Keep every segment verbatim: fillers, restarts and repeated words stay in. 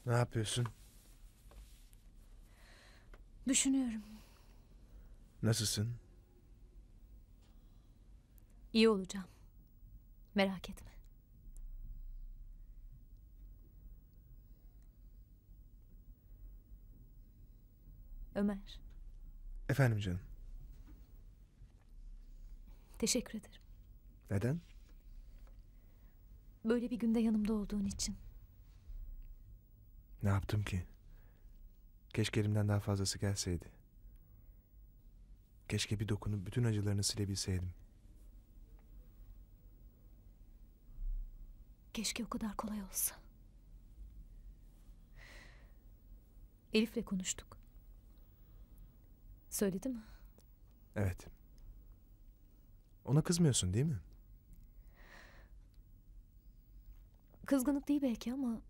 Ne yapıyorsun? Düşünüyorum. Nasılsın? İyi olacağım. Merak etme. Ömer, Efendim canım. teşekkür ederim. Neden? Böyle bir günde yanımda olduğun için. Ne yaptım ki? Keşke elimden daha fazlası gelseydi. Keşke bir dokunup bütün acılarını silebilseydim. Keşke o kadar kolay olsa. Elif'le konuştuk. Söyledi mi? Evet. Ona kızmıyorsun değil mi? Kızgınlık değil belki ama...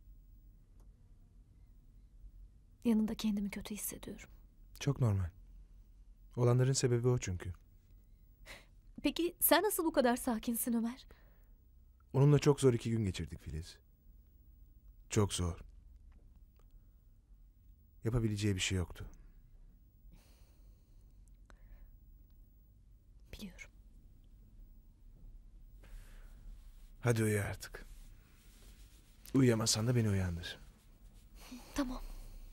yanında kendimi kötü hissediyorum. Çok normal. Olanların sebebi o çünkü. Peki sen nasıl bu kadar sakinsin Ömer? Onunla çok zor iki gün geçirdik Filiz. Çok zor. Yapabileceği bir şey yoktu. Biliyorum. Hadi uyu artık. Uyuyamazsan da beni uyandır. Tamam.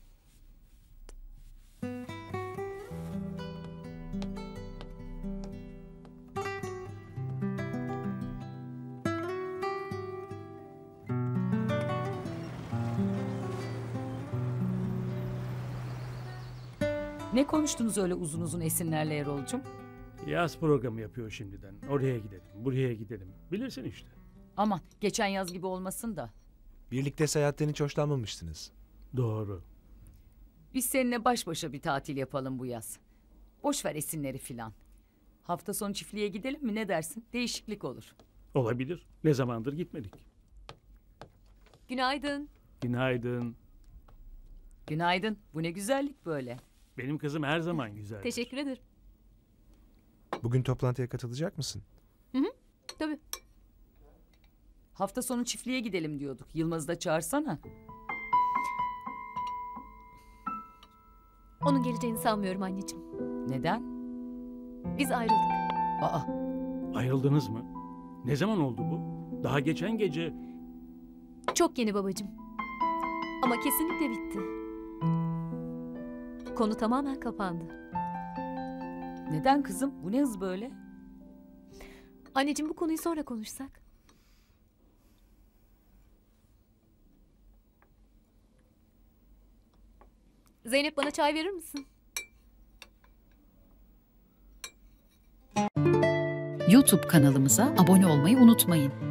Ne konuştunuz öyle uzun uzun Esinlerle Erol'cum? Yaz programı yapıyor şimdiden. Oraya gidelim, buraya gidelim. Bilirsin işte. Aman geçen yaz gibi olmasın da. Birlikte seyahatten hiç hoşlanmamıştınız. Doğru. Biz seninle baş başa bir tatil yapalım bu yaz. Boş ver Esinleri filan. Hafta sonu çiftliğe gidelim mi, ne dersin? Değişiklik olur. Olabilir. Ne zamandır gitmedik. Günaydın. Günaydın. Günaydın. Bu ne güzellik böyle. Benim kızım her zaman güzel. Teşekkür ederim. Bugün toplantıya katılacak mısın? Tabii. Hafta sonu çiftliğe gidelim diyorduk. Yılmaz'ı da çağırsana. Onun geleceğini sanmıyorum anneciğim. Neden? Biz ayrıldık. Aa, Ayrıldınız mı? Ne zaman oldu bu? Daha geçen gece. Çok yeni babacığım. Ama kesinlikle bitti. Konu tamamen kapandı. neden kızım? Bu ne hız böyle? Anneciğim bu konuyu sonra konuşsak. Zeynep bana çay verir misin? YouTube kanalımıza abone olmayı unutmayın.